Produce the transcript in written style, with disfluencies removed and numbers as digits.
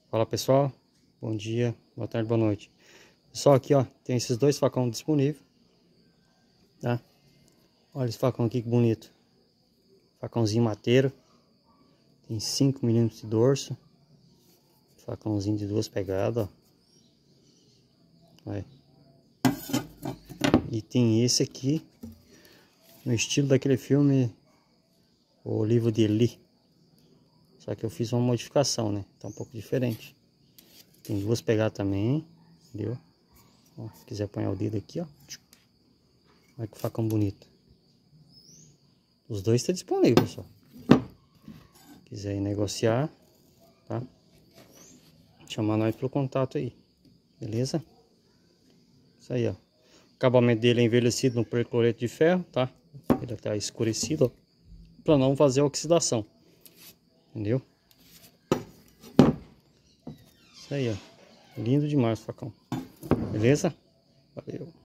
Fala pessoal, bom dia, boa tarde, boa noite. Pessoal, aqui ó, tem esses dois facões disponíveis, tá? Olha esse facão aqui que bonito. Facãozinho mateiro. Tem 5 mm de dorso. Facãozinho de 2 pegadas, ó. Olha. E tem esse aqui, no estilo daquele filme O Livro de Eli. Só que eu fiz uma modificação, né? Tá um pouco diferente. Tem 2 pegadas também, entendeu? Ó, se quiser apanhar o dedo aqui, ó. Olha que facão bonito. Os dois estão disponíveis, pessoal. Se quiser ir negociar, tá? Chamar nós pelo contato aí, beleza? Isso aí, ó. O acabamento dele é envelhecido no percloreto de ferro, tá? Ele tá escurecido, ó, para não fazer oxidação, entendeu? Isso aí, ó. Lindo demais o facão, beleza? Valeu.